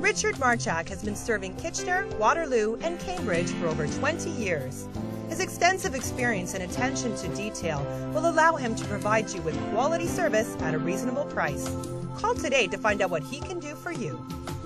Richard Marchak has been serving Kitchener, Waterloo, and Cambridge for over 20 years. His extensive experience and attention to detail will allow him to provide you with quality service at a reasonable price. Call today to find out what he can do for you.